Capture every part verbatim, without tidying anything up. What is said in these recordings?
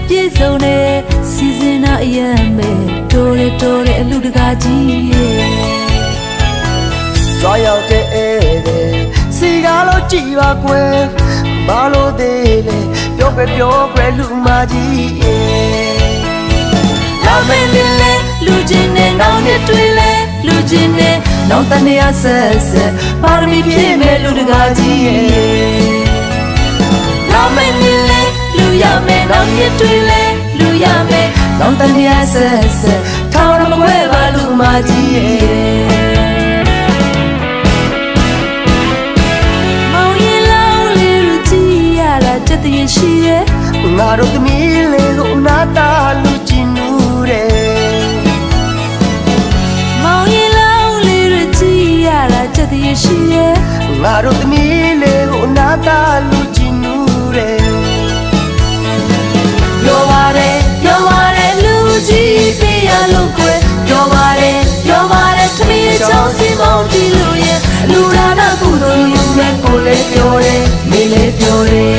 ပြေဆုံးတဲ့စီစဉ်တာအယံမဲ့တိုးရတိုးရအလူတကာကြီးရဲ့ကြွားရောက်တဲ့ဧည့်သည်စီကားလို့ကြည်ပါကွယ်ဘာလို့သေးလဲပြောပဲပြောကွယ်လူမကြီးရဲ့လာမင်းလေးလေလူချင်းနဲ့နောင်နှစ်တွေလေလူချင်းနဲ့နောင်တနေရဆက်ဆက်ပါရမီပြည့်မဲ့လူတကာကြီးရဲ့လာမင်းလေးလေလူရမယ်နောင်နှစ်တွေလေလူရမယ်နောင်တနေရဆက်ဆက်ထောင်ရမခွဲပါလူမကြီးရဲ့ချက်တည်းရှိရဲ့ငါတို့သမီးလေးကိုနာတာလူချင်နူတယ်မောင်ရီလောင်းလေးရကြည့်ရတာချက်တည်းရှိရဲ့ငါတို့သမီးလေးကိုနာတာလူချင်နူတယ်ပြောပါတယ်ပြောပါတယ်လူကြီးပြရလို့ကွယ်ပြောပါတယ်ပြောပါတယ်သမီးချောင်းစီမောင်တီလူရဲ့လူရာနာကုသိုလ်ယူမဲ့ကိုလေးပြောတယ်မိလေးပြောတယ်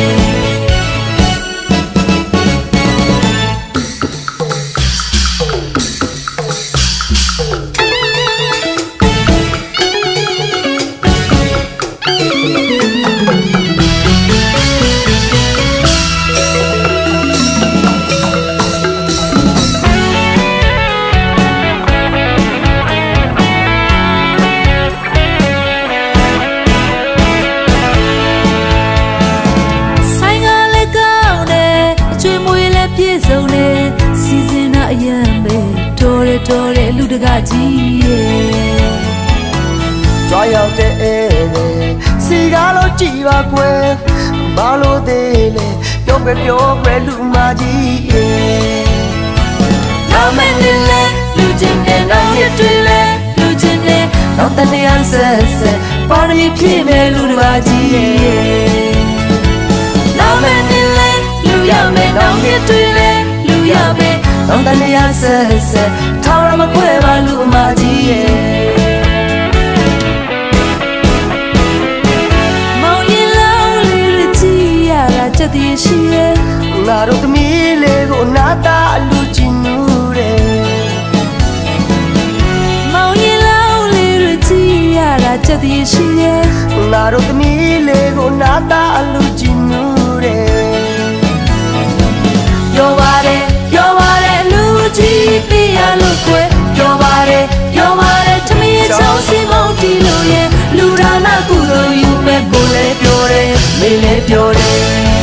ပြေဆုံးတဲ့စီစဉ်တာအယံပဲတော်ရတော်ရလူတကာကြီးရဲ့ကြွားရောက်တဲ့ဧည့်သည်စီကားလို့ကြည်ပါကွယ်ဘာလို့သေးလဲပြောပဲပြောကွယ်လူမကြီးရဲ့လာမင်းလေးလေလူချင်းနဲ့နောင်နှစ်တွေလေလူချင်းနဲ့နောင်တနေရဆက်ဆက်ပါရမီပြည့်မဲ့လူတကာကြီးရဲ့လာမင်းလေးလေလူရမယ်နောင်နှစ်တွေလေလူရမယ်နောင်တနေရဆက်ဆက်ထောင်ရမခွဲပါလူမကြီးရဲ့မောင်ရီလောင်းလေးရကြည့်ရတာချက်တည်းရှိရဲ့ငါတို့သမီးလေးကိုနာတာလူချင်နူတယ်မောင်ရီလောင်းလေးရကြည့်ရတာချက်တည်းရှိရဲ့ငါတို့သမီးလေးကိုနာတာလူချင်နူတယ်ပြောပါတယ်ပြောပါတယ်လူကြီးပြရလို့ကွယ်ပြောပါတယ်ပြောပါတယ်သမီးချောင်းစီမောင်တီလို့ရဲ့လူဒါနာကုသိုလ်ယူမဲ့ကိုလည်းပြောတယ်မေလည်းပြောတယ်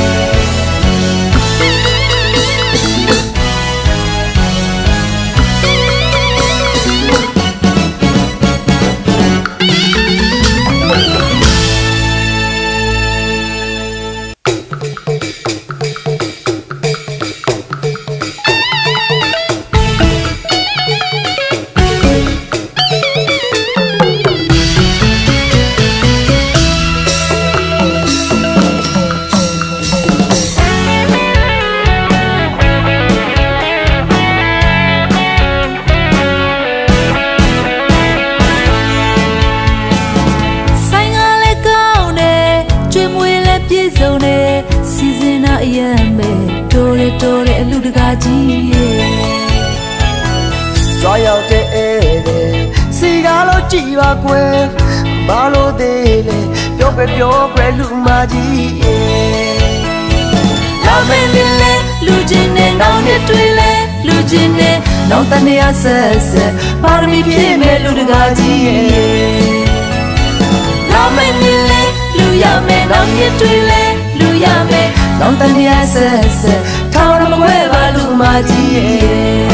ပြေဆုံးတဲ့စီစဉ်တာအယံမဲ့တိုးရတိုးရအလူတကာကြီးရဲ့ကြွားရောက်တဲ့ဧည့်သည်စီကားလို့ကြည်ပါကွယ်ဘာလို့သေးလဲပြောပဲပြောကွယ်လူမကြီးရဲ့လာမင်းလေးလေလူချင်းနဲ့နောင်နှစ်တွေလေလူချင်းနဲ့နောင်တနေရဆက်ဆက်ပါရမီပြည့်မဲ့လူတကာကြီးရဲ့လာမင်းလေးလေလူရမယ်နောင်နှစ်တွေလေလူရမယ်နောင်တနေရဆက်ဆက်ထောင်ရမခွဲပါလူမကြီးရဲ့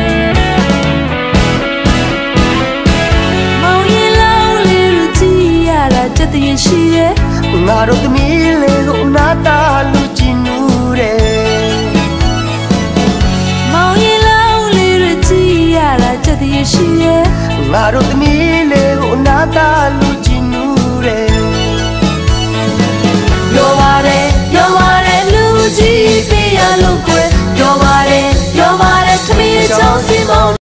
မောင်ရီလောင်းလေးရကြည့်ရတာချက်တည်းရှိရဲ့ငါတို့သမီးလေးကိုနာတာလူချင်နူတယ်မောင်ရီလောင်းလေးရကြည့်ရတာချက်တည်းရှိရဲ့ငါတို့သမီးလေးကိုနာတာလူချင်နူတယ်ပြောပါတယ်ပြောပါတယ်လူကြီး